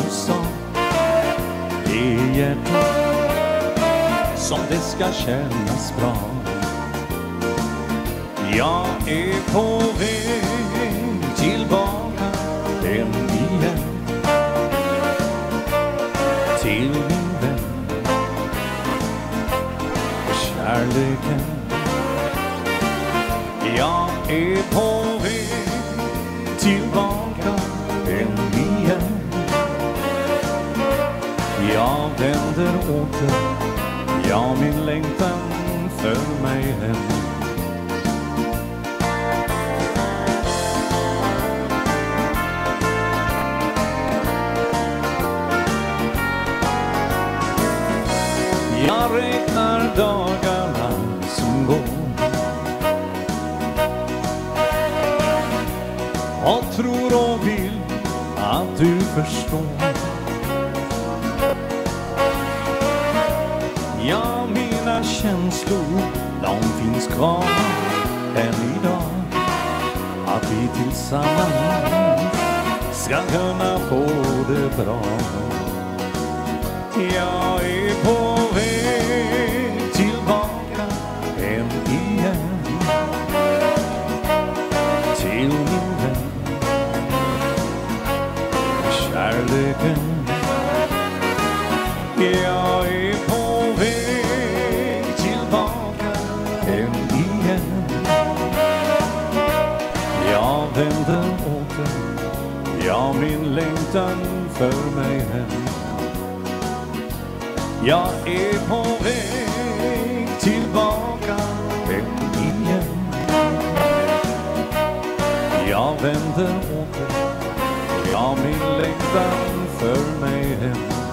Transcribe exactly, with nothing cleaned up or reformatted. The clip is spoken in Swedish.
sa i hjärtat som det ska kännas bra. Jag är på väg tillbaka hem igen till min vän. Kärleken. Jag är på väg tillbaka hem igen. Jag vänder åter, ja, min längtan för mig hem. Jag räknar dagarna som går och tror och vill att du förstår. Ja, mina känslor, de finns kvar än idag. Att vi tillsammans ska kunna få det bra. Jag är på väg tillbaka hem igen till min vän. Kärleken. Jag är på väg tillbaka hem igen. Jag vänder åter, ja, min längtan för mig hem. Jag är på väg tillbaka hem igen. Jag vänder åter, ja, min längtan för mig hem.